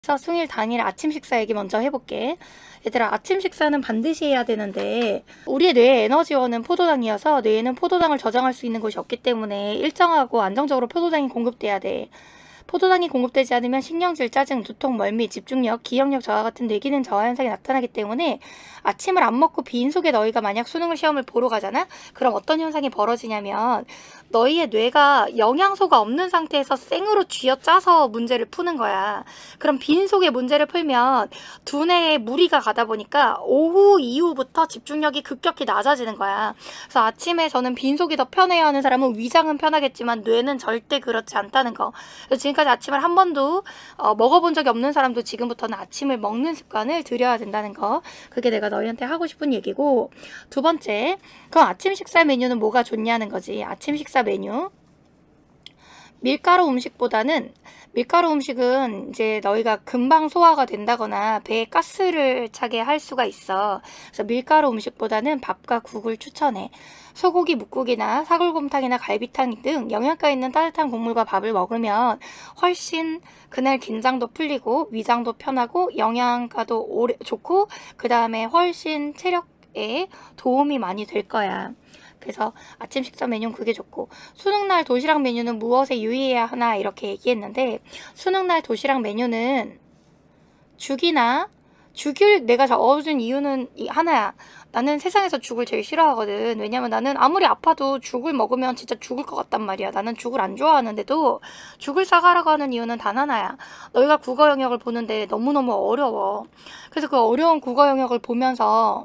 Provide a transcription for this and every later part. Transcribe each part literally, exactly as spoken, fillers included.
그래서 승일 당일 아침 식사 얘기 먼저 해볼게. 얘들아, 아침 식사는 반드시 해야 되는데 우리의 뇌의 에너지원은 포도당이어서 뇌에는 포도당을 저장할 수 있는 곳이 없기 때문에 일정하고 안정적으로 포도당이 공급돼야 돼. 포도당이 공급되지 않으면 신경질, 짜증, 두통, 멀미, 집중력, 기억력 저하 같은 뇌기능 저하 현상이 나타나기 때문에 아침을 안 먹고 빈속에 너희가 만약 수능 시험을 보러 가잖아? 그럼 어떤 현상이 벌어지냐면 너희의 뇌가 영양소가 없는 상태에서 생으로 쥐어짜서 문제를 푸는 거야. 그럼 빈속에 문제를 풀면 두뇌에 무리가 가다 보니까 오후 이후부터 집중력이 급격히 낮아지는 거야. 그래서 아침에 저는 빈속이 더 편해야 하는 사람은 위장은 편하겠지만 뇌는 절대 그렇지 않다는 거. 그래서 지금까지 아침을 한 번도 어, 먹어본 적이 없는 사람도 지금부터는 아침을 먹는 습관을 들여야 된다는 거. 그게 내가 너희한테 하고 싶은 얘기고, 두 번째, 그럼 아침 식사 메뉴는 뭐가 좋냐는 거지. 아침 식사 메뉴, 밀가루 음식보다는, 밀가루 음식은 이제 너희가 금방 소화가 된다거나 배에 가스를 차게 할 수가 있어. 그래서 밀가루 음식보다는 밥과 국을 추천해. 소고기 묵국이나 사골곰탕이나 갈비탕 등 영양가 있는 따뜻한 국물과 밥을 먹으면 훨씬 그날 긴장도 풀리고 위장도 편하고 영양가도 오래 좋고 그 다음에 훨씬 체력에 도움이 많이 될 거야. 그래서 아침 식사 메뉴는 그게 좋고, 수능날 도시락 메뉴는 무엇에 유의해야 하나 이렇게 얘기했는데, 수능날 도시락 메뉴는 죽이나, 죽을 내가 적어준 이유는 하나야. 나는 세상에서 죽을 제일 싫어하거든. 왜냐면 나는 아무리 아파도 죽을 먹으면 진짜 죽을 것 같단 말이야. 나는 죽을 안 좋아하는데도 죽을 싸가라고 하는 이유는 단 하나야. 너희가 국어 영역을 보는데 너무너무 어려워. 그래서 그 어려운 국어 영역을 보면서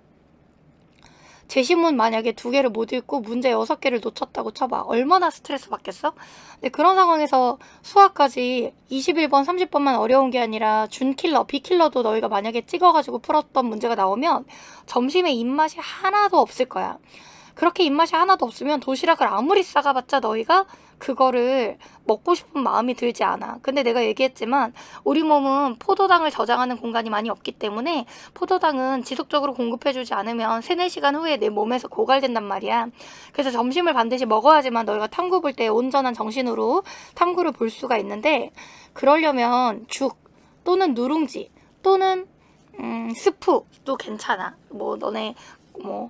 제시문 만약에 두 개를 못 읽고 문제 여섯 개를 놓쳤다고 쳐봐. 얼마나 스트레스 받겠어? 근데 그런 상황에서 수학까지 이십일 번, 삼십 번만 어려운 게 아니라 준킬러, 비킬러도 너희가 만약에 찍어가지고 풀었던 문제가 나오면 점심에 입맛이 하나도 없을 거야. 그렇게 입맛이 하나도 없으면 도시락을 아무리 싸가봤자 너희가 그거를 먹고 싶은 마음이 들지 않아. 근데 내가 얘기했지만 우리 몸은 포도당을 저장하는 공간이 많이 없기 때문에 포도당은 지속적으로 공급해주지 않으면 세네 시간 후에 내 몸에서 고갈된단 말이야. 그래서 점심을 반드시 먹어야지만 너희가 탐구 볼 때 온전한 정신으로 탐구를 볼 수가 있는데, 그러려면 죽 또는 누룽지 또는 음, 스프도 괜찮아. 뭐 너네 뭐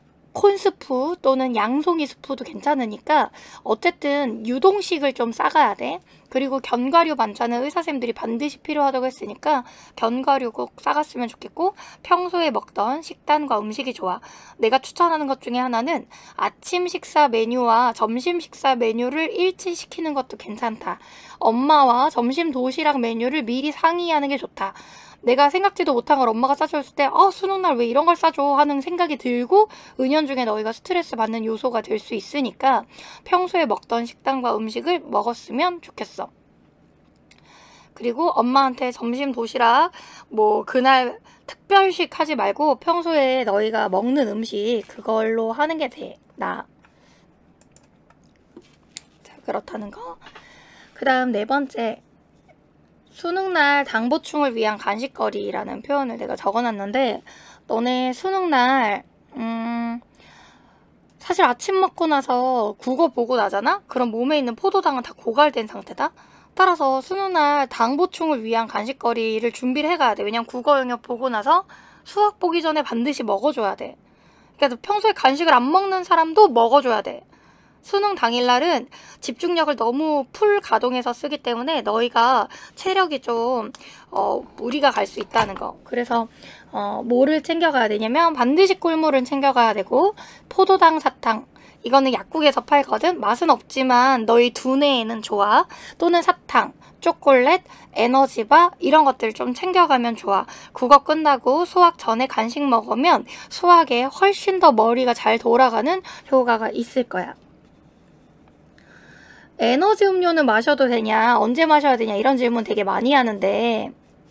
콘스프 또는 양송이 스프도 괜찮으니까 어쨌든 유동식을 좀 싸가야 돼. 그리고 견과류 반찬은 의사쌤들이 반드시 필요하다고 했으니까 견과류 꼭 싸갔으면 좋겠고, 평소에 먹던 식단과 음식이 좋아. 내가 추천하는 것 중에 하나는 아침 식사 메뉴와 점심 식사 메뉴를 일치시키는 것도 괜찮다. 엄마와 점심 도시락 메뉴를 미리 상의하는 게 좋다. 내가 생각지도 못한 걸 엄마가 싸줬을 때 어, 수능날 왜 이런 걸 싸줘 하는 생각이 들고 은연중에 너희가 스트레스 받는 요소가 될 수 있으니까 평소에 먹던 식단과 음식을 먹었으면 좋겠어. 그리고 엄마한테 점심 도시락 뭐 그날 특별식 하지 말고 평소에 너희가 먹는 음식 그걸로 하는 게 돼. 나. 자, 그렇다는 거. 그 다음 네 번째, 수능날 당 보충을 위한 간식거리라는 표현을 내가 적어놨는데, 너네 수능날 음 사실 아침 먹고 나서 국어 보고 나잖아? 그럼 몸에 있는 포도당은 다 고갈된 상태다? 따라서 수능날 당 보충을 위한 간식거리를 준비를 해가야 돼. 왜냐면 국어 영역 보고 나서 수학 보기 전에 반드시 먹어줘야 돼. 그러니까 평소에 간식을 안 먹는 사람도 먹어줘야 돼. 수능 당일날은 집중력을 너무 풀 가동해서 쓰기 때문에 너희가 체력이 좀 어, 무리가 갈 수 있다는 거. 그래서 어, 뭐를 챙겨가야 되냐면 반드시 꿀물을 챙겨가야 되고, 포도당 사탕, 이거는 약국에서 팔거든. 맛은 없지만 너희 두뇌에는 좋아. 또는 사탕, 초콜릿, 에너지바 이런 것들 좀 챙겨가면 좋아. 국어 끝나고 수학 전에 간식 먹으면 수학에 훨씬 더 머리가 잘 돌아가는 효과가 있을 거야. 에너지 음료는 마셔도 되냐, 언제 마셔야 되냐 이런 질문 되게 많이 하는데,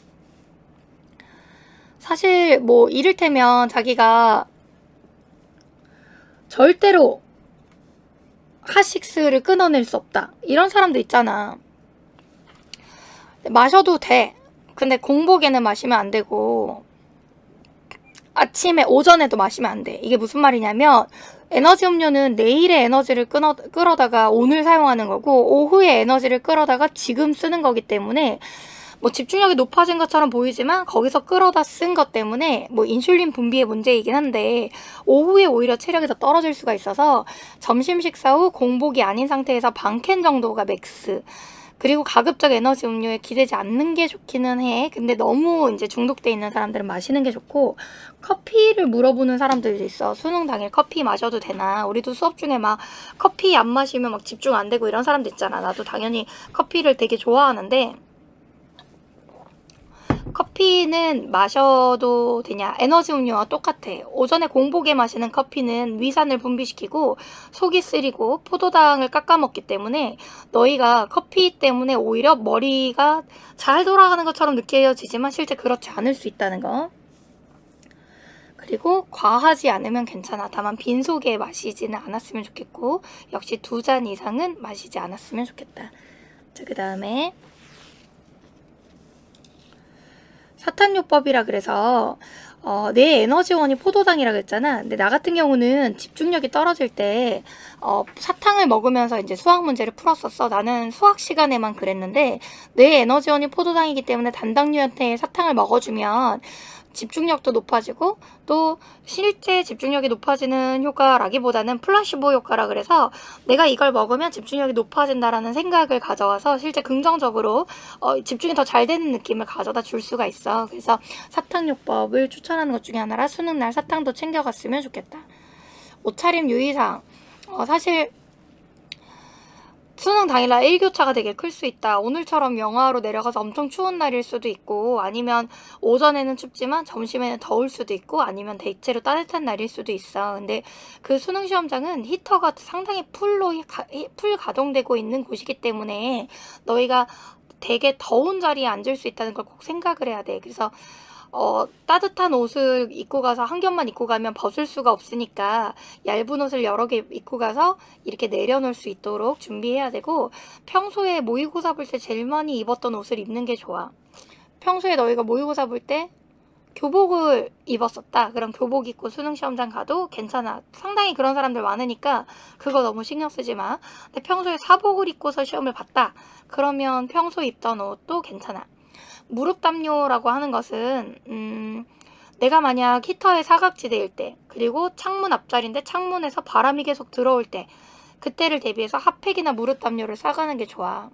사실 뭐 이를테면 자기가 절대로 핫식스를 끊어낼 수 없다 이런 사람도 있잖아. 마셔도 돼. 근데 공복에는 마시면 안 되고 아침에 오전에도 마시면 안 돼. 이게 무슨 말이냐면 에너지 음료는 내일의 에너지를 끌어, 끌어다가 오늘 사용하는 거고, 오후의 에너지를 끌어다가 지금 쓰는 거기 때문에 뭐 집중력이 높아진 것처럼 보이지만 거기서 끌어다 쓴 것 때문에 뭐 인슐린 분비의 문제이긴 한데 오후에 오히려 체력이 더 떨어질 수가 있어서 점심 식사 후 공복이 아닌 상태에서 반 캔 정도가 맥스. 그리고 가급적 에너지 음료에 기대지 않는 게 좋기는 해. 근데 너무 이제 중독돼 있는 사람들은 마시는 게 좋고, 커피를 물어보는 사람들도 있어. 수능 당일 커피 마셔도 되나? 우리도 수업 중에 막 커피 안 마시면 막 집중 안 되고 이런 사람도 있잖아. 나도 당연히 커피를 되게 좋아하는데, 커피는 마셔도 되냐? 에너지 음료와 똑같아. 오전에 공복에 마시는 커피는 위산을 분비시키고 속이 쓰리고 포도당을 깎아먹기 때문에 너희가 커피 때문에 오히려 머리가 잘 돌아가는 것처럼 느껴지지만 실제 그렇지 않을 수 있다는 거. 그리고 과하지 않으면 괜찮아. 다만 빈속에 마시지는 않았으면 좋겠고, 역시 두 잔 이상은 마시지 않았으면 좋겠다. 자, 그 다음에 사탕요법이라 그래서 어, 내 에너지원이 포도당이라 그랬잖아. 근데 나 같은 경우는 집중력이 떨어질 때 어, 사탕을 먹으면서 이제 수학 문제를 풀었었어. 나는 수학 시간에만 그랬는데 내 에너지원이 포도당이기 때문에 단당류한테 사탕을 먹어주면 집중력도 높아지고 또 실제 집중력이 높아지는 효과라기보다는 플라시보 효과라 그래서 내가 이걸 먹으면 집중력이 높아진다라는 생각을 가져와서 실제 긍정적으로 어, 집중이 더 잘 되는 느낌을 가져다 줄 수가 있어. 그래서 사탕요법을 추천하는 것 중에 하나라 수능날 사탕도 챙겨갔으면 좋겠다. 옷차림 유의사항. 어, 사실 수능 당일날 일교차가 되게 클 수 있다. 오늘처럼 영하로 내려가서 엄청 추운 날일 수도 있고, 아니면 오전에는 춥지만 점심에는 더울 수도 있고, 아니면 대체로 따뜻한 날일 수도 있어. 근데 그 수능 시험장은 히터가 상당히 풀로 가, 풀 가동되고 있는 곳이기 때문에 너희가 되게 더운 자리에 앉을 수 있다는 걸 꼭 생각을 해야 돼. 그래서 어, 따뜻한 옷을 입고 가서 한 겹만 입고 가면 벗을 수가 없으니까 얇은 옷을 여러 개 입고 가서 이렇게 내려놓을 수 있도록 준비해야 되고, 평소에 모의고사 볼 때 제일 많이 입었던 옷을 입는 게 좋아. 평소에 너희가 모의고사 볼 때 교복을 입었었다. 그럼 교복 입고 수능시험장 가도 괜찮아. 상당히 그런 사람들 많으니까 그거 너무 신경 쓰지 마. 근데 평소에 사복을 입고서 시험을 봤다. 그러면 평소에 입던 옷도 괜찮아. 무릎 담요라고 하는 것은 음, 내가 만약 히터의 사각지대일 때, 그리고 창문 앞자리인데 창문에서 바람이 계속 들어올 때, 그때를 대비해서 핫팩이나 무릎 담요를 싸가는 게 좋아.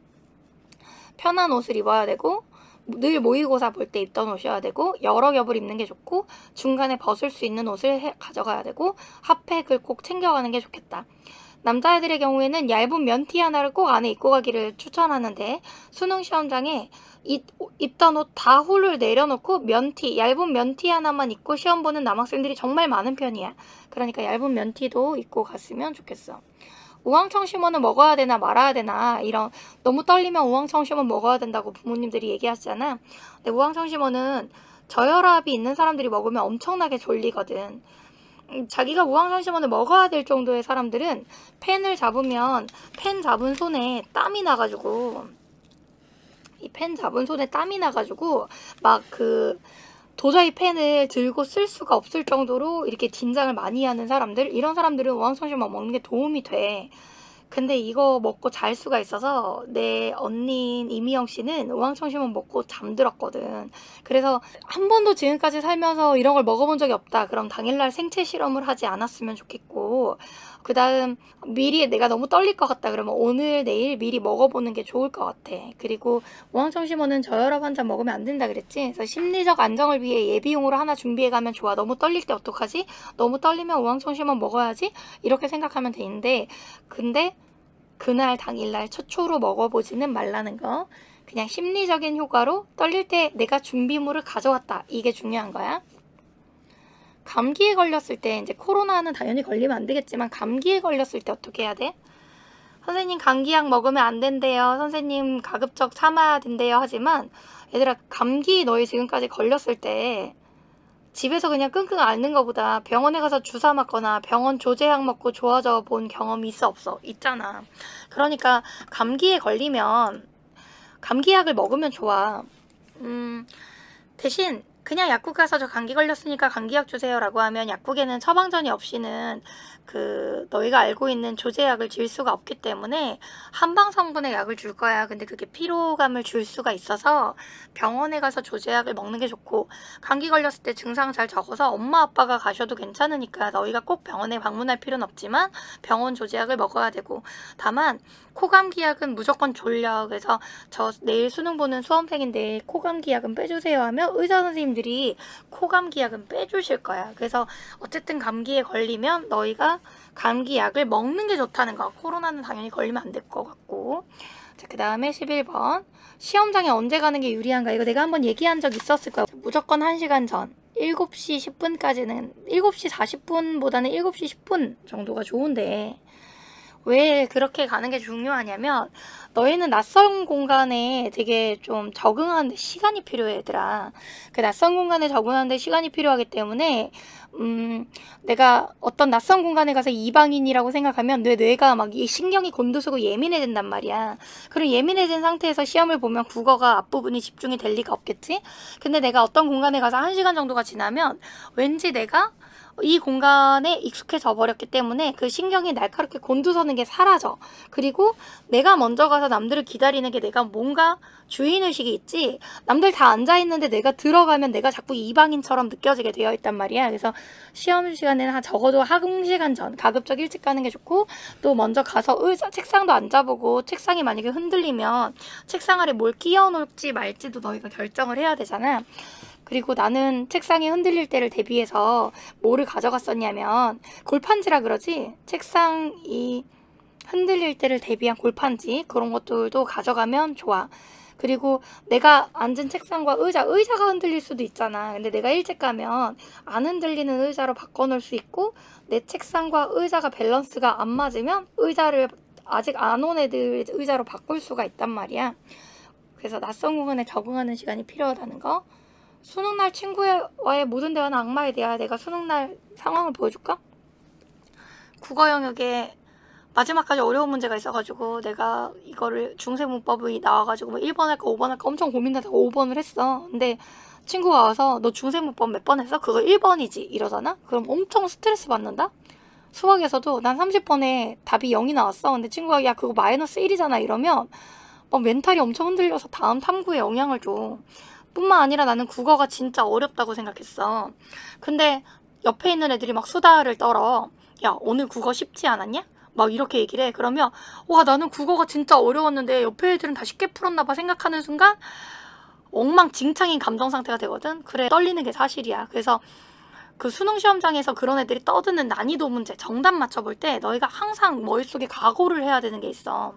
편한 옷을 입어야 되고, 늘 모의고사 볼 때 입던 옷이어야 되고, 여러 겹을 입는 게 좋고, 중간에 벗을 수 있는 옷을 해, 가져가야 되고, 핫팩을 꼭 챙겨가는 게 좋겠다. 남자애들의 경우에는 얇은 면티 하나를 꼭 안에 입고 가기를 추천하는데, 수능 시험장에 입, 입던 옷 다 훌을 내려놓고 면티, 얇은 면티 하나만 입고 시험 보는 남학생들이 정말 많은 편이야. 그러니까 얇은 면티도 입고 갔으면 좋겠어. 우황청심원은 먹어야 되나 말아야 되나, 이런 너무 떨리면 우황청심원 먹어야 된다고 부모님들이 얘기하시잖아. 근데 우황청심원은 저혈압이 있는 사람들이 먹으면 엄청나게 졸리거든. 자기가 우황청심원을 먹어야 될 정도의 사람들은 펜을 잡으면 펜 잡은 손에 땀이 나가지고 이 펜 잡은 손에 땀이 나가지고 막 그 도저히 펜을 들고 쓸 수가 없을 정도로 이렇게 긴장을 많이 하는 사람들, 이런 사람들은 우황청심원 먹는 게 도움이 돼. 근데 이거 먹고 잘 수가 있어서 내 언니인 이미영 씨는 우황청심원 먹고 잠들었거든. 그래서 한 번도 지금까지 살면서 이런 걸 먹어본 적이 없다. 그럼 당일날 생체 실험을 하지 않았으면 좋겠고, 그 다음 미리 내가 너무 떨릴 것 같다 그러면 오늘 내일 미리 먹어보는 게 좋을 것 같아. 그리고 우황청심원은 저혈압 환자 먹으면 안 된다 그랬지. 그래서 심리적 안정을 위해 예비용으로 하나 준비해가면 좋아. 너무 떨릴 때 어떡하지? 너무 떨리면 우황청심원 먹어야지? 이렇게 생각하면 되는데, 근데 그날 당일날 최초로 먹어보지는 말라는 거. 그냥 심리적인 효과로 떨릴 때 내가 준비물을 가져왔다, 이게 중요한 거야. 감기에 걸렸을 때, 이제 코로나는 당연히 걸리면 안 되겠지만 감기에 걸렸을 때 어떻게 해야 돼? 선생님 감기약 먹으면 안 된대요. 선생님 가급적 참아야 된대요. 하지만 얘들아, 감기 너희 지금까지 걸렸을 때 집에서 그냥 끙끙 앓는 것보다 병원에 가서 주사 맞거나 병원 조제약 먹고 좋아져 본 경험이 있어 없어? 있잖아. 그러니까 감기에 걸리면 감기약을 먹으면 좋아. 음, 대신 그냥 약국 가서 저 감기 걸렸으니까 감기약 주세요 라고 하면 약국에는 처방전이 없이는 그 너희가 알고 있는 조제약을 줄 수가 없기 때문에 한방 성분의 약을 줄 거야. 근데 그게 피로감을 줄 수가 있어서 병원에 가서 조제약을 먹는 게 좋고, 감기 걸렸을 때 증상 잘 적어서 엄마 아빠가 가셔도 괜찮으니까 너희가 꼭 병원에 방문할 필요는 없지만 병원 조제약을 먹어야 되고, 다만 코감기약은 무조건 졸려. 그래서 저 내일 수능 보는 수험생인데 코감기약은 빼주세요 하면 의사 선생님들이 코감기약은 빼주실 거야. 그래서 어쨌든 감기에 걸리면 너희가 감기약을 먹는 게 좋다는 거. 코로나는 당연히 걸리면 안 될 것 같고. 자, 그 다음에 십일 번. 시험장에 언제 가는 게 유리한가? 이거 내가 한번 얘기한 적 있었을 거야. 무조건 한 시간 전. 일곱 시 십 분까지는, 일곱 시 사십 분보다는 일곱 시 십 분 정도가 좋은데, 왜 그렇게 가는 게 중요하냐면 너희는 낯선 공간에 되게 좀 적응하는데 시간이 필요해, 얘들아. 그 낯선 공간에 적응하는데 시간이 필요하기 때문에 음 내가 어떤 낯선 공간에 가서 이방인이라고 생각하면 내 뇌가 막 이 신경이 곤두서고 예민해진단 말이야. 그럼 예민해진 상태에서 시험을 보면 국어가 앞부분이 집중이 될 리가 없겠지? 근데 내가 어떤 공간에 가서 한 시간 정도가 지나면 왠지 내가 이 공간에 익숙해져 버렸기 때문에 그 신경이 날카롭게 곤두서는 게 사라져. 그리고 내가 먼저 가서 남들을 기다리는 게 내가 뭔가 주인의식이 있지, 남들 다 앉아있는데 내가 들어가면 내가 자꾸 이방인처럼 느껴지게 되어 있단 말이야. 그래서 시험 시간에는 한 적어도 한 시간 전 가급적 일찍 가는 게 좋고, 또 먼저 가서 의자 책상도 앉아보고, 책상이 만약에 흔들리면 책상 아래 뭘 끼워 놓을지 말지도 너희가 결정을 해야 되잖아. 그리고 나는 책상이 흔들릴 때를 대비해서 뭐를 가져갔었냐면 골판지라 그러지? 책상이 흔들릴 때를 대비한 골판지, 그런 것들도 가져가면 좋아. 그리고 내가 앉은 책상과 의자, 의자가 흔들릴 수도 있잖아. 근데 내가 일찍 가면 안 흔들리는 의자로 바꿔놓을 수 있고, 내 책상과 의자가 밸런스가 안 맞으면 의자를 아직 안 온 애들 의자로 바꿀 수가 있단 말이야. 그래서 낯선 공간에 적응하는 시간이 필요하다는 거. 수능날 친구와의 모든 대화는 악마의 대화야. 내가 수능날 상황을 보여줄까? 국어 영역에 마지막까지 어려운 문제가 있어가지고 내가 이거를 중세문법이 나와가지고 뭐 일 번 할까 오 번 할까 엄청 고민하다가 오 번을 했어. 근데 친구가 와서 너 중세문법 몇 번 했어? 그거 일 번이지 이러잖아? 그럼 엄청 스트레스 받는다? 수학에서도 난 삼십 번에 답이 영이 나왔어. 근데 친구가 야 그거 마이너스 일이잖아 이러면 막 멘탈이 엄청 흔들려서 다음 탐구에 영향을 줘. 뿐만 아니라 나는 국어가 진짜 어렵다고 생각했어. 근데 옆에 있는 애들이 막 수다를 떨어. 야 오늘 국어 쉽지 않았냐? 막 이렇게 얘기를 해. 그러면 와 나는 국어가 진짜 어려웠는데 옆에 애들은 다 쉽게 풀었나 봐 생각하는 순간 엉망진창인 감정 상태가 되거든. 그래 떨리는 게 사실이야. 그래서 그 수능 시험장에서 그런 애들이 떠드는 난이도 문제 정답 맞춰볼 때 너희가 항상 머릿속에 각오를 해야 되는 게 있어.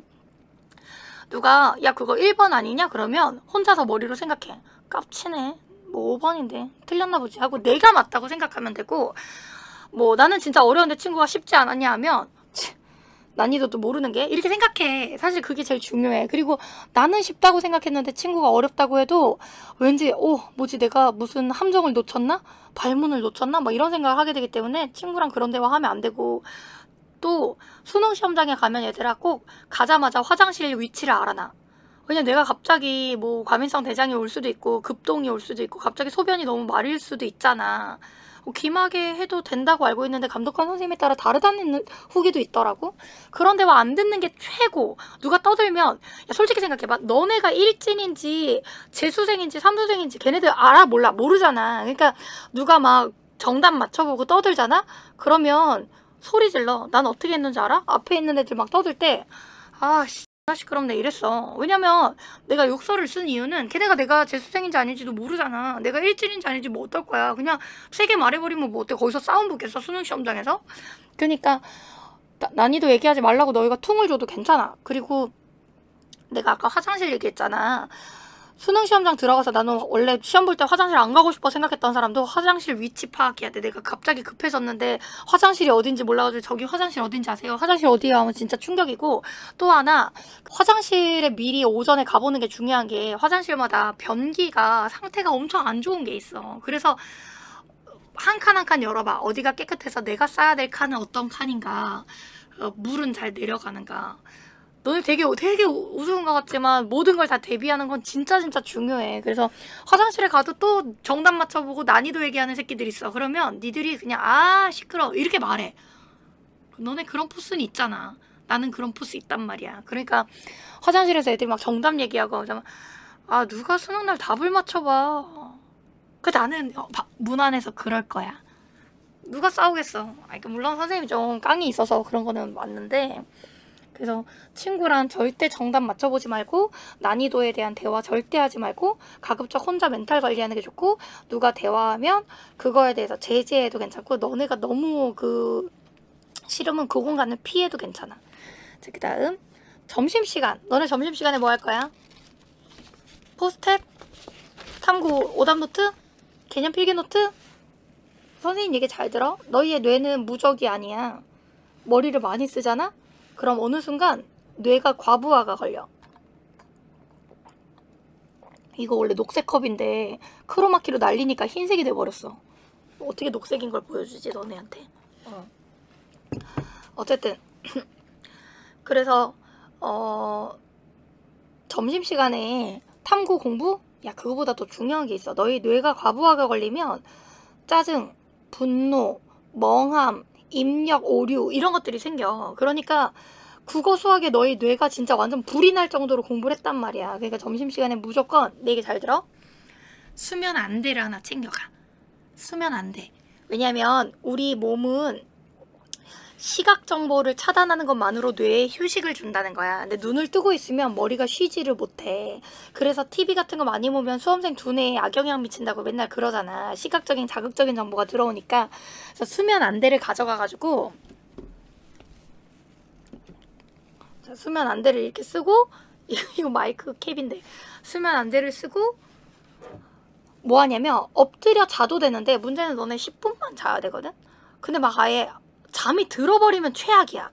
누가 야 그거 일 번 아니냐? 그러면 혼자서 머리로 생각해. 깝치네. 뭐 오 번인데 틀렸나 보지 하고 내가 맞다고 생각하면 되고, 뭐 나는 진짜 어려운데 친구가 쉽지 않았냐 하면 치, 난이도도 모르는 게 이렇게 생각해. 사실 그게 제일 중요해. 그리고 나는 쉽다고 생각했는데 친구가 어렵다고 해도 왠지 오 뭐지 내가 무슨 함정을 놓쳤나? 발문을 놓쳤나? 막 이런 생각을 하게 되기 때문에 친구랑 그런 대화 하면 안 되고, 또 수능 시험장에 가면 얘들아 꼭 가자마자 화장실 위치를 알아놔. 왜냐면 내가 갑자기 뭐 과민성 대장이 올 수도 있고 급동이 올 수도 있고 갑자기 소변이 너무 마릴 수도 있잖아. 뭐 기막에 해도 된다고 알고 있는데 감독관 선생님에 따라 다르다는 후기도 있더라고. 그런 대화 안 듣는 게 최고. 누가 떠들면 야 솔직히 생각해봐. 너네가 일진인지 재수생인지 삼수생인지 걔네들 알아 몰라 모르잖아. 그러니까 누가 막 정답 맞춰보고 떠들잖아. 그러면 소리 질러. 난 어떻게 했는지 알아? 앞에 있는 애들 막 떠들 때 아 씨 나 시끄럽네 이랬어. 왜냐면 내가 욕설을 쓴 이유는 걔네가 내가 재수생인지 아닌지도 모르잖아. 내가 일진인지 아닌지 뭐 어떨 거야. 그냥 세게 말해버리면 뭐 어때. 거기서 싸움 붙겠어 수능 시험장에서. 그러니까 나, 난이도 얘기하지 말라고 너희가 퉁을 줘도 괜찮아. 그리고 내가 아까 화장실 얘기했잖아. 수능 시험장 들어가서 나는 원래 시험 볼 때 화장실 안 가고 싶어 생각했던 사람도 화장실 위치 파악해야 돼. 내가 갑자기 급해졌는데 화장실이 어딘지 몰라가지고 저기 화장실 어딘지 아세요? 화장실 어디야? 하면 진짜 충격이고, 또 하나 화장실에 미리 오전에 가보는 게 중요한 게 화장실마다 변기가 상태가 엄청 안 좋은 게 있어. 그래서 한 칸 한 칸 열어봐. 어디가 깨끗해서 내가 싸야 될 칸은 어떤 칸인가, 어, 물은 잘 내려가는가. 너네 되게 되게 우스운 것 같지만 모든 걸 다 대비하는 건 진짜 진짜 중요해. 그래서 화장실에 가도 또 정답 맞춰보고 난이도 얘기하는 새끼들 있어. 그러면 니들이 그냥 아 시끄러 이렇게 말해. 너네 그런 포스는 있잖아. 나는 그런 포스 있단 말이야. 그러니까 화장실에서 애들이 막 정답 얘기하고 아 누가 수능날 답을 맞춰봐. 그 나는 어, 문 안에서 그럴 거야. 누가 싸우겠어. 아니, 물론 선생님이 좀 깡이 있어서 그런 거는 맞는데, 그래서 친구랑 절대 정답 맞춰보지 말고 난이도에 대한 대화 절대 하지 말고 가급적 혼자 멘탈 관리하는 게 좋고, 누가 대화하면 그거에 대해서 제재해도 괜찮고, 너네가 너무 그 싫으면 그 공간을 피해도 괜찮아. 자, 그 다음 점심시간. 너네 점심시간에 뭐 할 거야? 포스트잇? 탐구 오답노트? 개념 필기노트? 선생님 얘기 잘 들어? 너희의 뇌는 무적이 아니야. 머리를 많이 쓰잖아? 그럼 어느 순간 뇌가 과부하가 걸려. 이거 원래 녹색 컵인데 크로마키로 날리니까 흰색이 돼버렸어. 어떻게 녹색인 걸 보여주지 너네한테. 어. 어쨌든 그래서 어 점심시간에 탐구 공부? 야 그거보다 더 중요한 게 있어. 너희 뇌가 과부하가 걸리면 짜증, 분노, 멍함, 입력 오류 이런 것들이 생겨. 그러니까 국어 수학에 너희 뇌가 진짜 완전 불이 날 정도로 공부를 했단 말이야. 그러니까 점심시간에 무조건 내 얘기 잘 들어? 수면 안대를 하나 챙겨가. 수면 안대. 왜냐면 우리 몸은 시각 정보를 차단하는 것만으로 뇌에 휴식을 준다는 거야. 근데 눈을 뜨고 있으면 머리가 쉬지를 못해. 그래서 티비 같은 거 많이 보면 수험생 두뇌에 악영향 미친다고 맨날 그러잖아. 시각적인 자극적인 정보가 들어오니까. 그래서 수면 안대를 가져가가지고 자, 수면 안대를 이렇게 쓰고 이거 마이크 캡인데 수면 안대를 쓰고 뭐 하냐면 엎드려 자도 되는데 문제는 너네 십 분만 자야 되거든? 근데 막 아예 잠이 들어버리면 최악이야.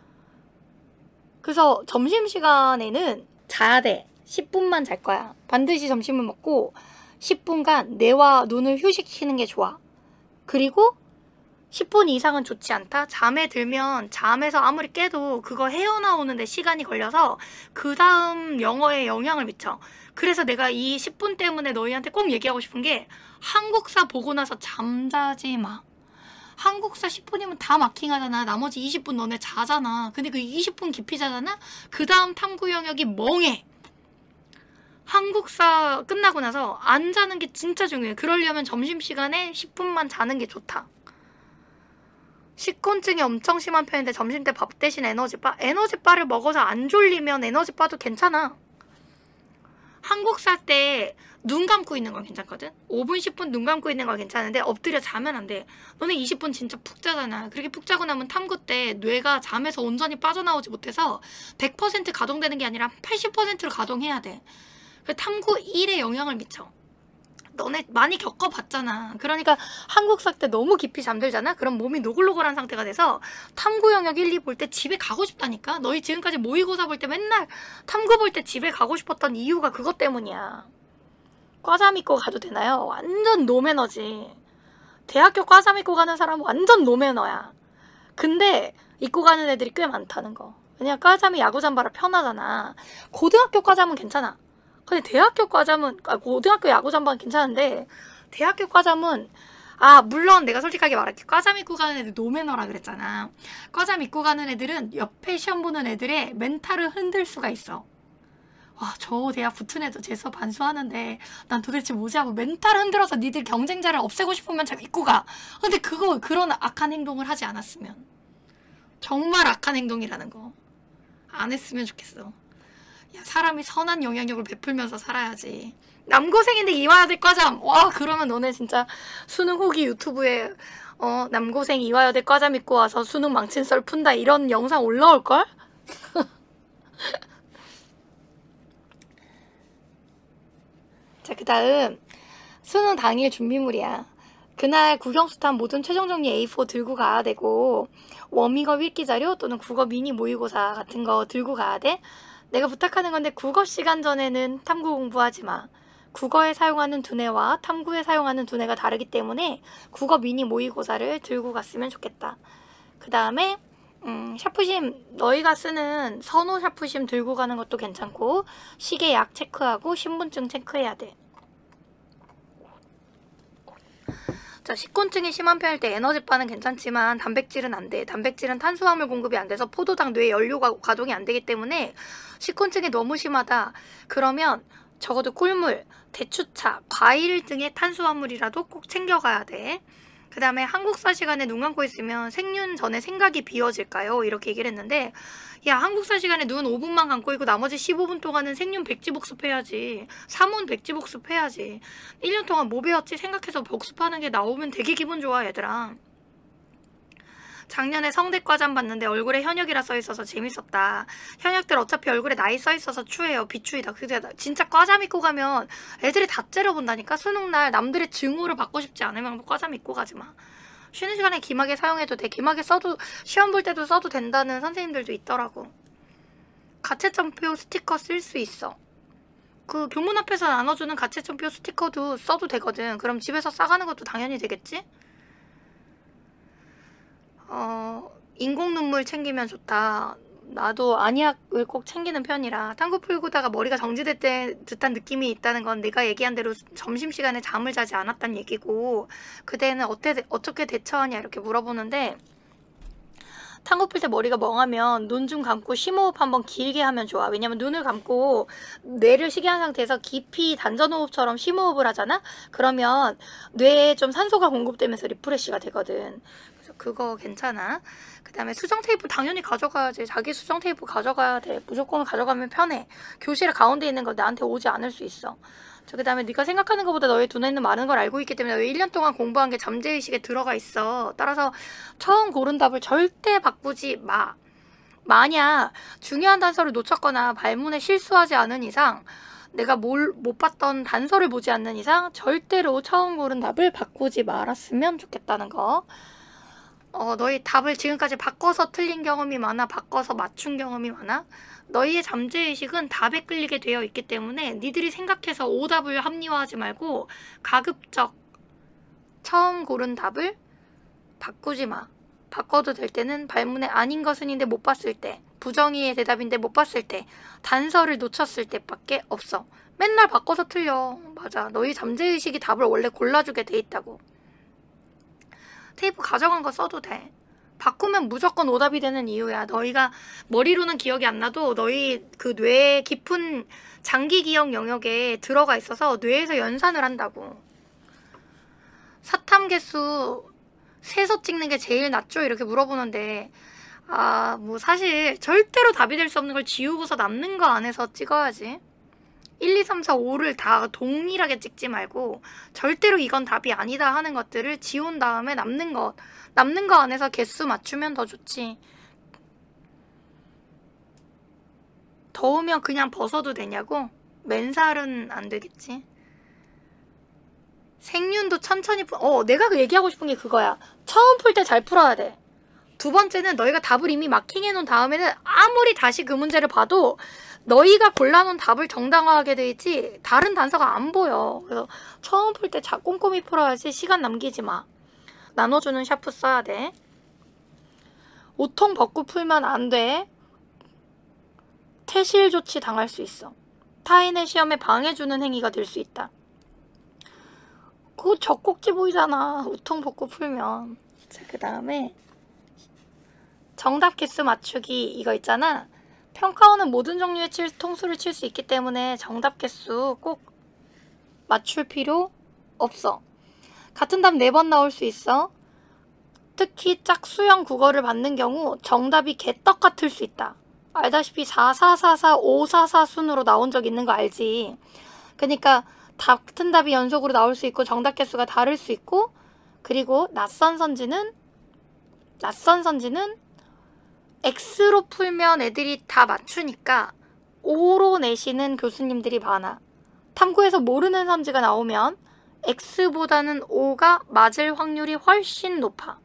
그래서 점심시간에는 자야 돼. 십 분만 잘 거야. 반드시 점심을 먹고 십 분간 뇌와 눈을 휴식시키는 게 좋아. 그리고 십 분 이상은 좋지 않다. 잠에 들면 잠에서 아무리 깨도 그거 헤어나오는데 시간이 걸려서 그 다음 영어에 영향을 미쳐. 그래서 내가 이 십 분 때문에 너희한테 꼭 얘기하고 싶은 게 한국사 보고 나서 잠자지 마. 한국사 십 분이면 다 마킹하잖아. 나머지 이십 분 너네 자잖아. 근데 그 이십 분 깊이 자잖아? 그 다음 탐구 영역이 멍해. 한국사 끝나고 나서 안 자는 게 진짜 중요해. 그러려면 점심시간에 십 분만 자는 게 좋다. 식곤증이 엄청 심한 편인데 점심때 밥 대신 에너지바? 에너지바를 먹어서 안 졸리면 에너지바도 괜찮아. 한국사 때 눈 감고 있는 건 괜찮거든? 오 분, 십 분 눈 감고 있는 건 괜찮은데 엎드려 자면 안 돼. 너네 이십 분 진짜 푹 자잖아. 그렇게 푹 자고 나면 탐구 때 뇌가 잠에서 온전히 빠져나오지 못해서 백 퍼센트 가동되는 게 아니라 팔십 퍼센트로 가동해야 돼. 그 탐구 일에 영향을 미쳐. 너네 많이 겪어봤잖아. 그러니까 한국사 때 너무 깊이 잠들잖아? 그럼 몸이 노글노글한 상태가 돼서 탐구 영역 일, 이 볼 때 집에 가고 싶다니까? 너희 지금까지 모의고사 볼 때 맨날 탐구 볼 때 집에 가고 싶었던 이유가 그것 때문이야. 과자 믿고 가도 되나요? 완전 노매너지. 대학교 과자 믿고 가는 사람은 완전 노매너야. 근데 입고 가는 애들이 꽤 많다는 거. 왜냐면 과자면 야구 잠바라 편하잖아. 고등학교 과자면 괜찮아. 근데 대학교 과자면 아, 고등학교 야구 잠바는 괜찮은데 대학교 과자면 아 물론 내가 솔직하게 말할게. 과자 믿고 가는 애들 노매너라 그랬잖아. 과자 믿고 가는 애들은 옆에 시험 보는 애들의 멘탈을 흔들 수가 있어. 와, 저 대학 붙은 애도 제 수업 반수하는데 난 도대체 뭐지 하고 멘탈 흔들어서 니들 경쟁자를 없애고 싶으면 잘 믿고 가. 근데 그거 그런 악한 행동을 하지 않았으면. 정말 악한 행동이라는 거 안 했으면 좋겠어. 야, 사람이 선한 영향력을 베풀면서 살아야지. 남고생인데 이화여대 과잠. 와, 그러면 너네 진짜 수능 후기 유튜브에 어 남고생 이화여대 과잠 입고 와서 수능 망친 썰 푼다 이런 영상 올라올걸? 자, 그 다음 수능 당일 준비물이야. 그날 국영수탄 모든 최종정리 에이 사 들고 가야 되고 워밍업 읽기 자료 또는 국어 미니 모의고사 같은 거 들고 가야 돼. 내가 부탁하는 건데 국어 시간 전에는 탐구 공부하지 마. 국어에 사용하는 두뇌와 탐구에 사용하는 두뇌가 다르기 때문에 국어 미니 모의고사를 들고 갔으면 좋겠다. 그 다음에 음, 샤프심 너희가 쓰는 선호 샤프심 들고 가는 것도 괜찮고 시계 약 체크하고 신분증 체크해야 돼. 자, 식곤증이 심한 편일 때 에너지바는 괜찮지만 단백질은 안 돼. 단백질은 탄수화물 공급이 안 돼서 포도당 뇌 연료가 가동이 안 되기 때문에 식곤증이 너무 심하다. 그러면 적어도 꿀물, 대추차, 과일 등의 탄수화물이라도 꼭 챙겨가야 돼. 그 다음에 한국사 시간에 눈 감고 있으면 생륜 전에 생각이 비워질까요? 이렇게 얘기를 했는데, 야, 한국사 시간에 눈 오 분만 감고 있고 나머지 십오 분 동안은 생륜 백지 복습해야지. 사문 백지 복습해야지. 일 년 동안 뭐 배웠지 생각해서 복습하는 게 나오면 되게 기분 좋아, 얘들아. 작년에 성대과잠 봤는데 얼굴에 현역이라 써있어서 재밌었다. 현역들 어차피 얼굴에 나이 써있어서 추해요. 비추이다. 그게 진짜 과잠 입고 가면 애들이 다 째려본다니까. 수능날 남들의 증오를 받고 싶지 않으면 과잠 입고 가지마. 쉬는 시간에 기막에 사용해도 돼. 기막에 써도 시험 볼 때도 써도 된다는 선생님들도 있더라고. 가채점표 스티커 쓸 수 있어. 그 교문 앞에서 나눠주는 가채점표 스티커도 써도 되거든. 그럼 집에서 싸가는 것도 당연히 되겠지? 어, 인공 눈물 챙기면 좋다. 나도 안약을 꼭 챙기는 편이라. 탐구 풀고다가 머리가 정지될 듯한 느낌이 있다는 건 내가 얘기한 대로 점심시간에 잠을 자지 않았다는 얘기고, 그대는 어때, 어떻게 대처하냐 이렇게 물어보는데, 탐구 풀 때 머리가 멍하면 눈 좀 감고 심호흡 한번 길게 하면 좋아. 왜냐면 눈을 감고 뇌를 쉬게 한 상태에서 깊이 단전호흡처럼 심호흡을 하잖아? 그러면 뇌에 좀 산소가 공급되면서 리프레시가 되거든. 그래서 그거 괜찮아. 그 다음에 수정 테이프 당연히 가져가야지. 자기 수정 테이프 가져가야 돼. 무조건 가져가면 편해. 교실에 가운데 있는 거 나한테 오지 않을 수 있어. 그 다음에 네가 생각하는 것보다 너의 두뇌는 많은 걸 알고 있기 때문에 왜 일 년 동안 공부한 게 잠재의식에 들어가 있어. 따라서 처음 고른 답을 절대 바꾸지 마. 만약 중요한 단서를 놓쳤거나 발문에 실수하지 않은 이상, 내가 뭘, 못 봤던 단서를 보지 않는 이상 절대로 처음 고른 답을 바꾸지 말았으면 좋겠다는 거. 어, 너희 답을 지금까지 바꿔서 틀린 경험이 많아? 바꿔서 맞춘 경험이 많아? 너희의 잠재의식은 답에 끌리게 되어 있기 때문에 니들이 생각해서 오답을 합리화하지 말고 가급적 처음 고른 답을 바꾸지 마. 바꿔도 될 때는 발문에 아닌 것은인데 못 봤을 때, 부정의의 대답인데 못 봤을 때, 단서를 놓쳤을 때밖에 없어. 맨날 바꿔서 틀려. 맞아. 너희 잠재의식이 답을 원래 골라주게 돼 있다고. 테이프 가져간 거 써도 돼. 바꾸면 무조건 오답이 되는 이유야. 너희가 머리로는 기억이 안 나도 너희 그 뇌의 깊은 장기 기억 영역에 들어가 있어서 뇌에서 연산을 한다고. 사탐 개수 세서 찍는 게 제일 낫죠? 이렇게 물어보는데, 아, 뭐 사실 절대로 답이 될 수 없는 걸 지우고서 남는 거 안에서 찍어야지. 일, 이, 삼, 사, 오를 다 동일하게 찍지 말고 절대로 이건 답이 아니다 하는 것들을 지운 다음에 남는 것, 남는 거 안에서 개수 맞추면 더 좋지. 더우면 그냥 벗어도 되냐고? 맨살은 안 되겠지. 생륜도 천천히 풀... 어, 내가 그 얘기하고 싶은 게 그거야. 처음 풀 때 잘 풀어야 돼. 두 번째는 너희가 답을 이미 마킹해 놓은 다음에는 아무리 다시 그 문제를 봐도 너희가 골라놓은 답을 정당화하게 돼 있지 다른 단서가 안 보여. 그래서 처음 풀 때 꼼꼼히 풀어야지. 시간 남기지 마. 나눠주는 샤프 써야 돼. 오통 벗고 풀면 안 돼. 퇴실 조치 당할 수 있어. 타인의 시험에 방해주는 행위가 될 수 있다. 그거 젖꼭지 보이잖아. 우통 벗고 풀면. 자, 그 다음에 정답 개수 맞추기 이거 있잖아. 평가원은 모든 종류의 칠, 통수를 칠 수 있기 때문에 정답 개수 꼭 맞출 필요 없어. 같은 답 네 번 나올 수 있어. 특히 짝수형 국어를 받는 경우 정답이 개떡 같을 수 있다. 알다시피 사, 사, 사, 사, 오, 사, 사 순으로 나온 적 있는 거 알지? 그러니까 같은 답이 연속으로 나올 수 있고 정답 개수가 다를 수 있고, 그리고 낯선 선지는 낯선 선지는 X로 풀면 애들이 다 맞추니까 오로 내시는 교수님들이 많아. 탐구에서 모르는 선지가 나오면 X보다는 오가 맞을 확률이 훨씬 높아.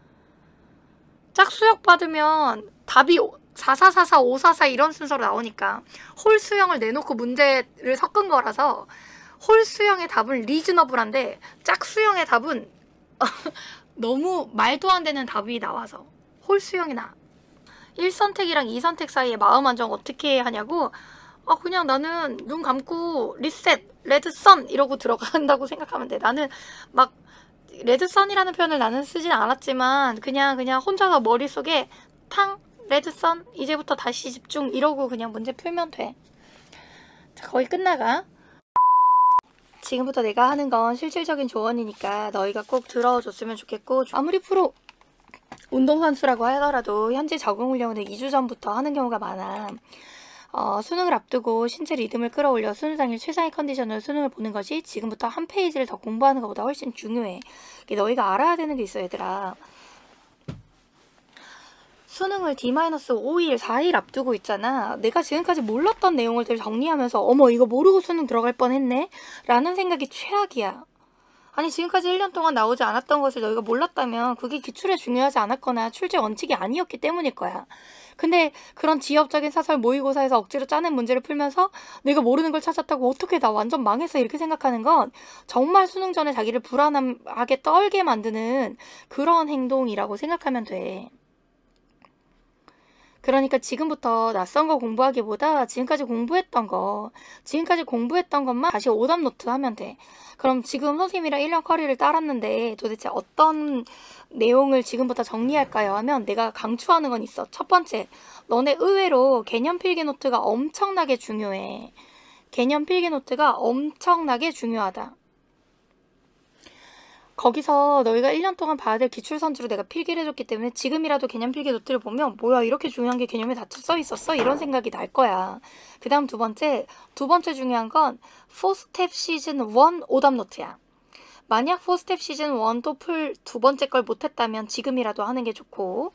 짝수역 받으면 답이 사, 사, 사, 사, 오, 사, 사 이런 순서로 나오니까 홀수형을 내놓고 문제를 섞은 거라서 홀수형의 답은 리즈너블한데 짝수형의 답은 너무 말도 안 되는 답이 나와서 홀수형이 나. 일 선택이랑 이 선택 사이에 마음 안정 어떻게 하냐고. 아 그냥 나는 눈 감고 리셋 레드선 이러고 들어간다고 생각하면 돼. 나는 막 레드선이라는 표현을 나는 쓰진 않았지만 그냥 그냥 혼자서 머릿속에 탕 레드선 이제부터 다시 집중 이러고 그냥 문제 풀면 돼. 자, 거의 끝나가. 지금부터 내가 하는 건 실질적인 조언이니까 너희가 꼭 들어줬으면 좋겠고, 아무리 프로 운동선수라고 하더라도 현재 적응 훈련을 이 주 전부터 하는 경우가 많아. 어, 수능을 앞두고 신체 리듬을 끌어올려 수능 당일 최상의 컨디션으로 수능을 보는 것이 지금부터 한 페이지를 더 공부하는 것보다 훨씬 중요해. 이게 너희가 알아야 되는 게 있어, 얘들아. 수능을 디 오 일, 사 일 앞두고 있잖아. 내가 지금까지 몰랐던 내용을 정리하면서 어머 이거 모르고 수능 들어갈 뻔했네? 라는 생각이 최악이야. 아니 지금까지 일 년 동안 나오지 않았던 것을 너희가 몰랐다면 그게 기출에 중요하지 않았거나 출제 원칙이 아니었기 때문일 거야. 근데 그런 지엽적인 사설 모의고사에서 억지로 짜낸 문제를 풀면서 내가 모르는 걸 찾았다고 어떻게 나 완전 망했어 이렇게 생각하는 건 정말 수능 전에 자기를 불안하게 떨게 만드는 그런 행동이라고 생각하면 돼. 그러니까 지금부터 낯선 거 공부하기보다 지금까지 공부했던 거, 지금까지 공부했던 것만 다시 오답 노트 하면 돼. 그럼 지금 선생님이랑 일 년 커리를 따랐는데 도대체 어떤 내용을 지금부터 정리할까요? 하면 내가 강추하는 건 있어. 첫 번째, 너네 의외로 개념 필기 노트가 엄청나게 중요해. 개념 필기 노트가 엄청나게 중요하다. 거기서 너희가 일 년 동안 봐야 될 기출선지로 내가 필기를 해줬기 때문에 지금이라도 개념 필기 노트를 보면 뭐야 이렇게 중요한 게 개념에 다 써 있었어? 이런 생각이 날 거야. 그 다음 두 번째, 두 번째 중요한 건 사 스텝 시즌 일 오답 노트야. 만약 사 스텝 시즌 일도 풀 두 번째 걸 못했다면 지금이라도 하는 게 좋고,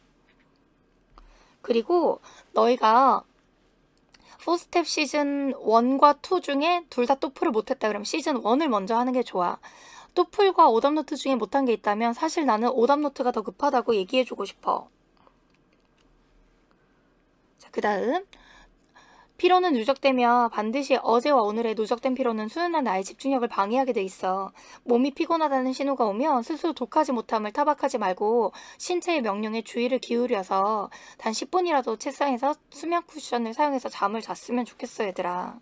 그리고 너희가 사 스텝 시즌 일과 이 중에 둘 다 토플을 못했다 그러면 시즌 일을 먼저 하는 게 좋아. 토플과 오답노트 중에 못한 게 있다면 사실 나는 오답노트가 더 급하다고 얘기해주고 싶어. 자, 그 다음 피로는 누적되며 반드시 어제와 오늘의 누적된 피로는 수능날 나의 집중력을 방해하게 돼 있어. 몸이 피곤하다는 신호가 오면 스스로 독하지 못함을 타박하지 말고 신체의 명령에 주의를 기울여서 단 십 분이라도 책상에서 수면 쿠션을 사용해서 잠을 잤으면 좋겠어, 얘들아.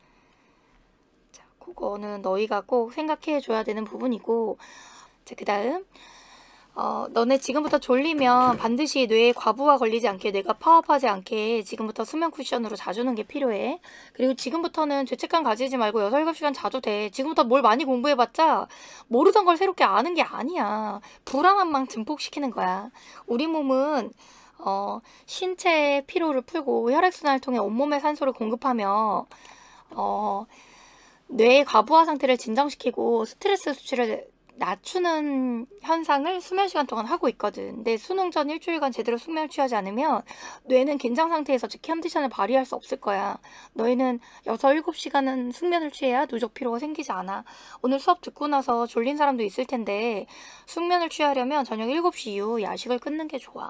그거는 너희가 꼭 생각해 줘야 되는 부분이고, 자, 그 다음 어, 너네 지금부터 졸리면 반드시 뇌에 과부하 걸리지 않게, 뇌가 파업하지 않게 지금부터 수면 쿠션으로 자주는 게 필요해. 그리고 지금부터는 죄책감 가지지 말고 여섯, 일곱 시간 자도 돼. 지금부터 뭘 많이 공부해봤자 모르던 걸 새롭게 아는 게 아니야. 불안한 망 증폭시키는 거야. 우리 몸은 어, 신체의 피로를 풀고 혈액순환을 통해 온몸에 산소를 공급하며 어, 뇌의 과부하 상태를 진정시키고 스트레스 수치를 낮추는 현상을 수면 시간 동안 하고 있거든. 근데 수능 전 일주일간 제대로 숙면을 취하지 않으면 뇌는 긴장 상태에서 즉 컨디션을 발휘할 수 없을 거야. 너희는 여섯, 일곱 시간은 숙면을 취해야 누적 피로가 생기지 않아. 오늘 수업 듣고 나서 졸린 사람도 있을 텐데 숙면을 취하려면 저녁 일곱 시 이후 야식을 끊는 게 좋아.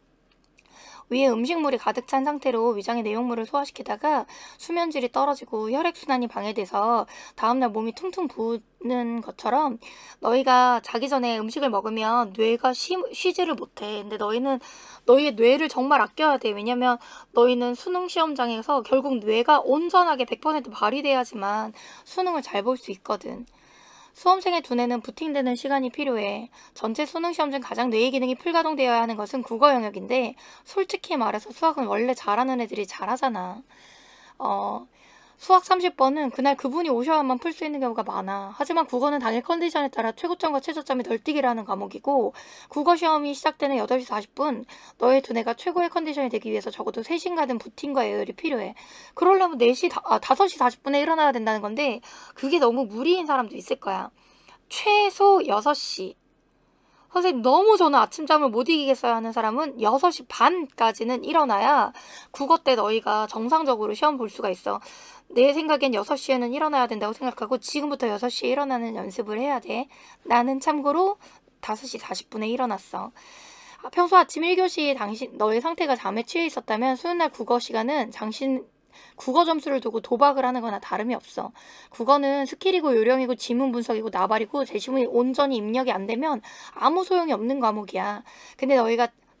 위에 음식물이 가득 찬 상태로 위장의 내용물을 소화시키다가 수면질이 떨어지고 혈액순환이 방해돼서 다음날 몸이 퉁퉁 부는 것처럼 너희가 자기 전에 음식을 먹으면 뇌가 쉬, 쉬지를 못해. 근데 너희는 너희의 뇌를 정말 아껴야 돼. 왜냐면 너희는 수능 시험장에서 결국 뇌가 온전하게 백 퍼센트 발휘돼야지만 수능을 잘 볼 수 있거든. 수험생의 두뇌는 부팅되는 시간이 필요해. 전체 수능 시험 중 가장 뇌의 기능이 풀가동되어야 하는 것은 국어 영역인데 솔직히 말해서 수학은 원래 잘하는 애들이 잘하잖아. 어, 수학 삼십 번은 그날 그분이 오셔야만 풀 수 있는 경우가 많아. 하지만 국어는 당일 컨디션에 따라 최고점과 최저점이 널뛰기를 하는 과목이고 국어 시험이 시작되는 여덟 시 사십 분 너의 두뇌가 최고의 컨디션이 되기 위해서 적어도 세 시간은 부팅과 예열이 필요해. 그러려면 네 시, 아, 다섯 시 사십 분에 일어나야 된다는 건데 그게 너무 무리인 사람도 있을 거야. 최소 여섯 시. 선생님 너무 저는 아침잠을 못 이기겠어요 하는 사람은 여섯 시 반까지는 일어나야 국어 때 너희가 정상적으로 시험 볼 수가 있어. 내 생각엔 여섯 시에는 일어나야 된다고 생각하고 지금부터 여섯 시에 일어나는 연습을 해야 돼. 나는 참고로 다섯 시 사십 분에 일어났어. 평소 아침 일 교시 당신 너의 상태가 잠에 취해 있었다면 수요일날 국어 시간은 당신 국어 점수를 두고 도박을 하는 거나 다름이 없어. 국어는 스킬이고 요령이고 지문 분석이고 나발이고 제시문이 온전히 입력이 안 되면 아무 소용이 없는 과목이야. 근데 너희가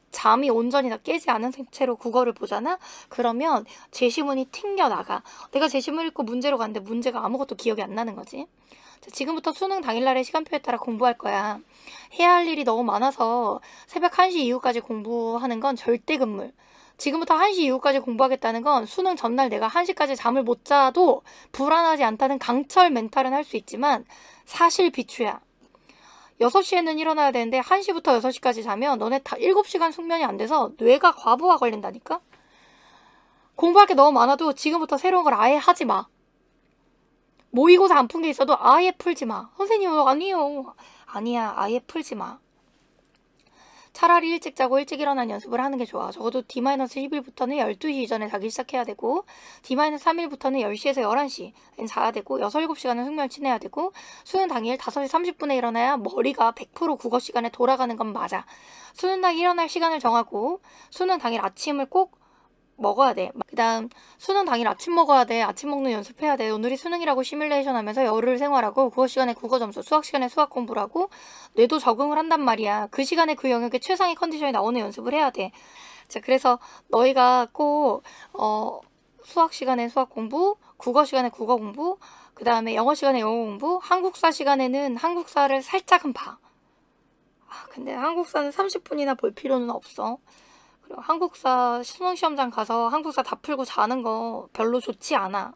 잠이 온전히 다 깨지 않은 채로 국어를 보잖아? 그러면 제시문이 튕겨나가. 내가 제시문 읽고 문제로 갔는데 문제가 아무것도 기억이 안 나는 거지. 자, 지금부터 수능 당일날의 시간표에 따라 공부할 거야. 해야 할 일이 너무 많아서 새벽 한 시 이후까지 공부하는 건 절대 금물. 지금부터 한 시 이후까지 공부하겠다는 건 수능 전날 내가 한 시까지 잠을 못 자도 불안하지 않다는 강철 멘탈은 할 수 있지만 사실 비추야. 여섯 시에는 일어나야 되는데 한 시부터 여섯 시까지 자면 너네 다 일곱 시간 숙면이 안 돼서 뇌가 과부하 걸린다니까? 공부할 게 너무 많아도 지금부터 새로운 걸 아예 하지 마. 모의고사 안 푼 게 있어도 아예 풀지 마. 선생님 아니요. 아니야, 아예 풀지 마. 차라리 일찍 자고 일찍 일어난 연습을 하는 게 좋아. 적어도 디 십 일부터는 열두 시 이전에 자기 시작해야 되고 디 삼 일부터는 열 시에서 열한 시엔 자야 되고 육, 일곱 시간은 숙면을 지내야 되고 수능 당일 다섯 시 삼십 분에 일어나야 머리가 백 퍼센트 국어 시간에 돌아가는 건 맞아. 수능 날 일어날 시간을 정하고 수능 당일 아침을 꼭 먹어야 돼. 그 다음 수능 당일 아침 먹어야 돼. 아침 먹는 연습해야 돼. 오늘이 수능이라고 시뮬레이션 하면서 열흘 생활하고 국어 시간에 국어 점수, 수학 시간에 수학 공부를 하고 뇌도 적응을 한단 말이야. 그 시간에 그 영역에 최상의 컨디션이 나오는 연습을 해야 돼. 자, 그래서 너희가 꼭 어, 수학 시간에 수학 공부, 국어 시간에 국어 공부, 그 다음에 영어 시간에 영어 공부, 한국사 시간에는 한국사를 살짝은 봐. 아, 근데 한국사는 삼십 분이나 볼 필요는 없어. 그리고 한국사 수능시험장 가서 한국사 다 풀고 자는 거 별로 좋지 않아.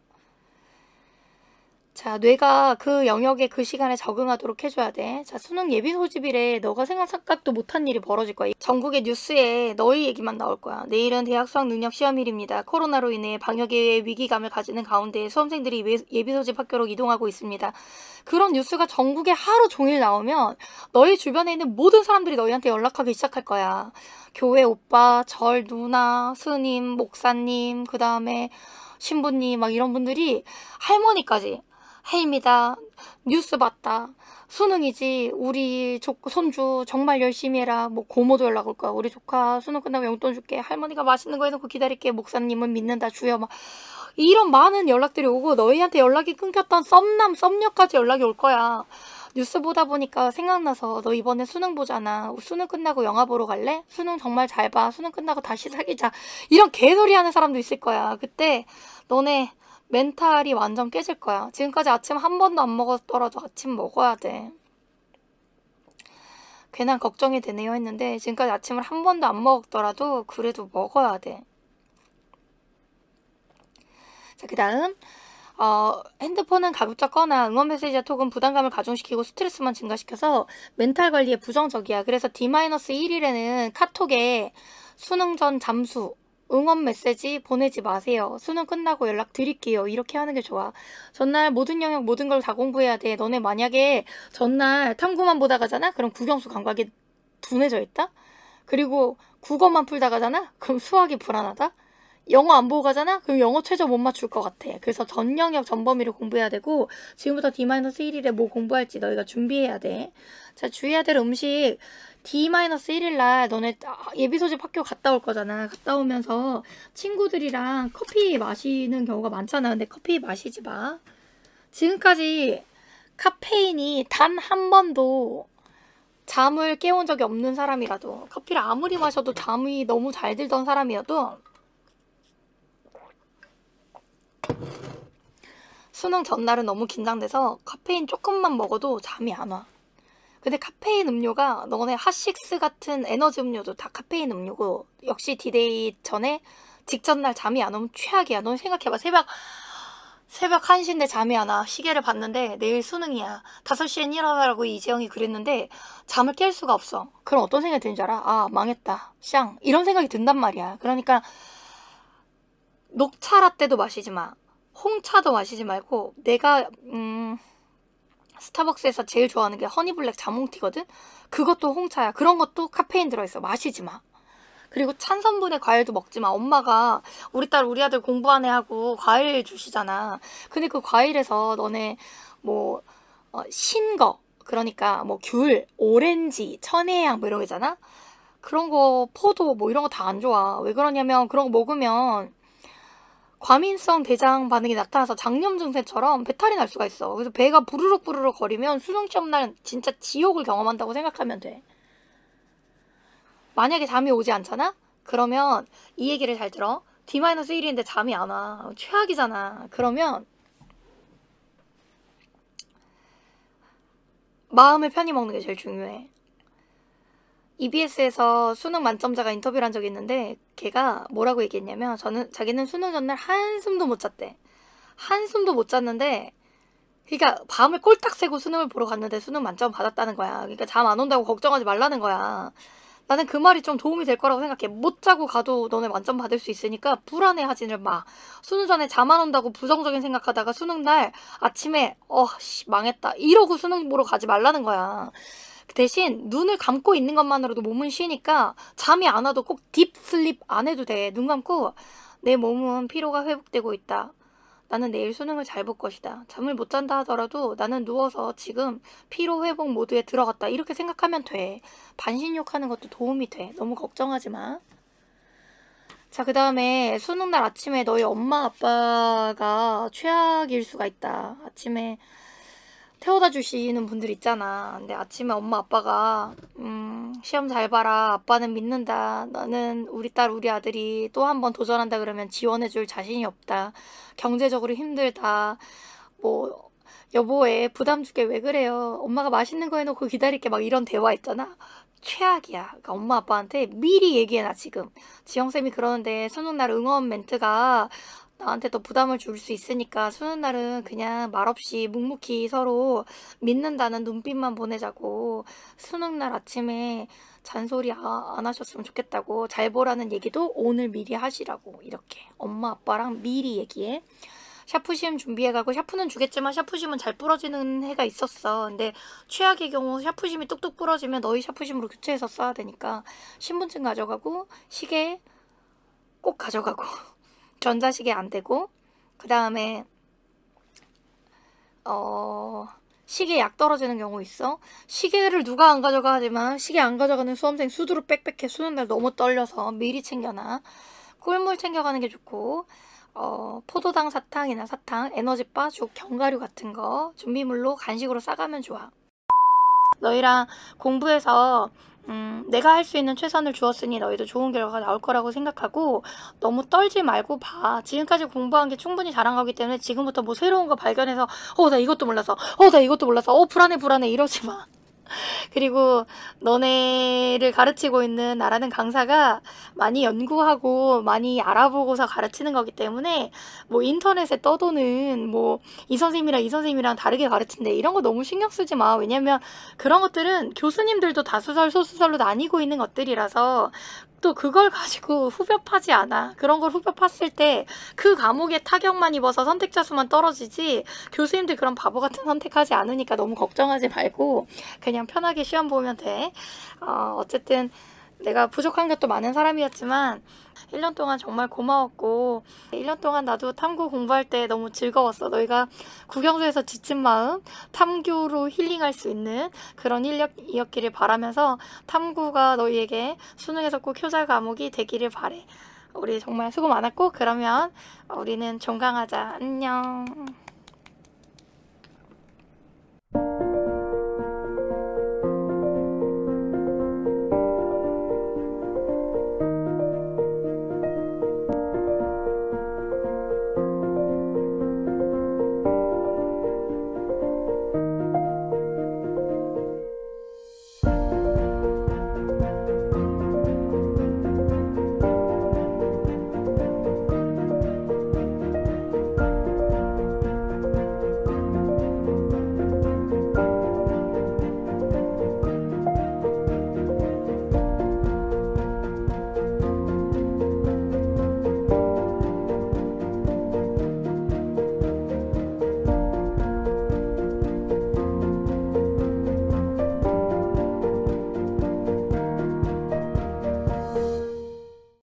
자, 뇌가 그 영역에 그 시간에 적응하도록 해줘야 돼. 자, 수능 예비 소집일에 너가 생각도 못한 일이 벌어질 거야. 전국의 뉴스에 너희 얘기만 나올 거야. 내일은 대학 수학 능력 시험일입니다. 코로나로 인해 방역의 위기감을 가지는 가운데 수험생들이 예비 소집 학교로 이동하고 있습니다. 그런 뉴스가 전국에 하루 종일 나오면 너희 주변에 있는 모든 사람들이 너희한테 연락하기 시작할 거야. 교회 오빠, 절 누나, 스님, 목사님, 그 다음에 신부님 막 이런 분들이 할머니까지 헬미다, 뉴스 봤다, 수능이지, 우리 조, 손주 정말 열심히 해라. 뭐 고모도 연락 올 거야. 우리 조카 수능 끝나고 용돈 줄게. 할머니가 맛있는 거 해놓고 기다릴게. 목사님은 믿는다. 주여. 막 이런 많은 연락들이 오고 너희한테 연락이 끊겼던 썸남 썸녀까지 연락이 올 거야. 뉴스 보다 보니까 생각나서 너 이번에 수능 보잖아. 수능 끝나고 영화 보러 갈래? 수능 정말 잘 봐. 수능 끝나고 다시 사귀자. 이런 개소리 하는 사람도 있을 거야. 그때 너네 멘탈이 완전 깨질 거야. 지금까지 아침 한 번도 안 먹었더라도 아침 먹어야 돼. 괜한 걱정이 되네요 했는데 지금까지 아침을 한 번도 안 먹었더라도 그래도 먹어야 돼. 자, 그 다음 어, 핸드폰은 가급적 꺼나. 응원 메시지와 톡은 부담감을 가중시키고 스트레스만 증가시켜서 멘탈 관리에 부정적이야. 그래서 디 일 일에는 카톡에 수능 전 잠수, 응원 메시지 보내지 마세요. 수능 끝나고 연락 드릴게요. 이렇게 하는 게 좋아. 전날 모든 영역 모든 걸 다 공부해야 돼. 너네 만약에 전날 탐구만 보다 가잖아? 그럼 국영수 감각이 둔해져 있다? 그리고 국어만 풀다 가잖아? 그럼 수학이 불안하다? 영어 안 보고 가잖아? 그럼 영어 최저 못 맞출 것 같아. 그래서 전 영역 전 범위를 공부해야 되고 지금부터 디 일 일에 뭐 공부할지 너희가 준비해야 돼. 자, 주의해야 될 음식. 디 일 일 날 너네 예비 소집 학교 갔다 올 거잖아. 갔다 오면서 친구들이랑 커피 마시는 경우가 많잖아. 근데 커피 마시지 마. 지금까지 카페인이 단 한 번도 잠을 깨운 적이 없는 사람이라도, 커피를 아무리 마셔도 잠이 너무 잘 들던 사람이어도 수능 전날은 너무 긴장돼서 카페인 조금만 먹어도 잠이 안 와. 근데 카페인 음료가 너네 핫식스 같은 에너지 음료도 다 카페인 음료고 역시 디데이 전에 직전날 잠이 안 오면 최악이야. 너 생각해봐. 새벽 새벽 한 시인데 잠이 안 와. 시계를 봤는데 내일 수능이야. 다섯 시엔 일어나라고 이재영이 그랬는데 잠을 깰 수가 없어. 그럼 어떤 생각이 드는 줄 알아? 아, 망했다. 쌍. 이런 생각이 든단 말이야. 그러니까 녹차 라떼도 마시지 마. 홍차도 마시지 말고 내가 음... 스타벅스에서 제일 좋아하는 게 허니블랙 자몽티거든? 그것도 홍차야. 그런 것도 카페인 들어있어. 마시지 마. 그리고 찬성분의 과일도 먹지 마. 엄마가 우리 딸 우리 아들 공부하네 하고 과일 주시잖아. 근데 그 과일에서 너네 뭐 어, 신거, 그러니까 뭐 귤, 오렌지, 천혜향 뭐 이런 거잖아. 그런 거 포도 뭐 이런 거 다 안 좋아. 왜 그러냐면 그런 거 먹으면 과민성 대장 반응이 나타나서 장염 증세처럼 배탈이 날 수가 있어. 그래서 배가 부르륵 부르륵 거리면 수능 시험 날 진짜 지옥을 경험한다고 생각하면 돼. 만약에 잠이 오지 않잖아? 그러면 이 얘기를 잘 들어. 디 일인데 잠이 안 와. 최악이잖아. 그러면 마음을 편히 먹는 게 제일 중요해. 이비에스에서 수능 만점자가 인터뷰를 한 적이 있는데 걔가 뭐라고 얘기했냐면 저는 자기는 수능 전날 한숨도 못 잤대. 한숨도 못 잤는데 그러니까 밤을 꼴딱 새고 수능을 보러 갔는데 수능 만점 받았다는 거야. 그러니까 잠 안 온다고 걱정하지 말라는 거야. 나는 그 말이 좀 도움이 될 거라고 생각해. 못 자고 가도 너네 만점 받을 수 있으니까 불안해하지를 마. 수능 전에 잠 안 온다고 부정적인 생각하다가 수능날 아침에 어 씨 망했다 이러고 수능 보러 가지 말라는 거야. 대신 눈을 감고 있는 것만으로도 몸은 쉬니까 잠이 안 와도 꼭 딥슬립 안 해도 돼. 눈 감고 내 몸은 피로가 회복되고 있다. 나는 내일 수능을 잘 볼 것이다. 잠을 못 잔다 하더라도 나는 누워서 지금 피로 회복 모드에 들어갔다. 이렇게 생각하면 돼. 반신욕하는 것도 도움이 돼. 너무 걱정하지 마. 자, 그 다음에 수능날 아침에 너희 엄마 아빠가 최악일 수가 있다. 아침에 태워다 주시는 분들 있잖아. 근데 아침에 엄마 아빠가 음, 시험 잘 봐라. 아빠는 믿는다. 나는 우리 딸 우리 아들이 또 한 번 도전한다 그러면 지원해줄 자신이 없다. 경제적으로 힘들다. 뭐 여보 애 부담 주게 왜 그래요. 엄마가 맛있는 거 해놓고 기다릴게. 막 이런 대화 있잖아. 최악이야. 그러니까 엄마 아빠한테 미리 얘기해놔. 지금 지영쌤이 그러는데 수능날 응원 멘트가 나한테 더 부담을 줄 수 있으니까 수능날은 그냥 말없이 묵묵히 서로 믿는다는 눈빛만 보내자고. 수능날 아침에 잔소리 아, 안 하셨으면 좋겠다고. 잘 보라는 얘기도 오늘 미리 하시라고. 이렇게 엄마 아빠랑 미리 얘기해. 샤프 시험 준비해가고 샤프는 주겠지만 샤프 시험은 잘 부러지는 해가 있었어. 근데 최악의 경우 샤프 시험이 뚝뚝 부러지면 너희 샤프 시험으로 교체해서 써야 되니까 신분증 가져가고 시계 꼭 가져가고 전자시계 안 되고 그 다음에 어 시계 약 떨어지는 경우 있어. 시계를 누가 안 가져가 하지만 시계 안 가져가는 수험생 수두룩 빽빽해. 수능날 너무 떨려서 미리 챙겨놔. 꿀물 챙겨가는 게 좋고 어, 포도당 사탕이나 사탕, 에너지바, 죽, 견과류 같은 거 준비물로 간식으로 싸가면 좋아. 너희랑 공부해서 음, 내가 할 수 있는 최선을 주었으니 너희도 좋은 결과가 나올 거라고 생각하고 너무 떨지 말고 봐. 지금까지 공부한 게 충분히 잘한 거기 때문에 지금부터 뭐 새로운 거 발견해서 어 나 이것도 몰라서 어 나 이것도 몰라서 어 불안해 불안해 이러지 마. 그리고 너네를 가르치고 있는 나라는 강사가 많이 연구하고 많이 알아보고서 가르치는 거기 때문에 뭐 인터넷에 떠도는 뭐 이 선생님이랑 이 선생님이랑 다르게 가르친대 이런 거 너무 신경 쓰지 마. 왜냐면 그런 것들은 교수님들도 다수설 소수설로 나뉘고 있는 것들이라서 또 그걸 가지고 후벼 파지 않아. 그런 걸 후벼 팠을 때 그 과목에 타격만 입어서 선택자 수만 떨어지지 교수님들 그런 바보 같은 선택하지 않으니까 너무 걱정하지 말고 그냥 편하게 시험 보면 돼. 어, 어쨌든 내가 부족한 것도 많은 사람이었지만 일 년 동안 정말 고마웠고 일 년 동안 나도 탐구 공부할 때 너무 즐거웠어. 너희가 국영수에서 지친 마음 탐구로 힐링할 수 있는 그런 인력이었기를 바라면서 탐구가 너희에게 수능에서 꼭 효자 과목이 되기를 바래. 우리 정말 수고 많았고 그러면 우리는 종강하자. 안녕.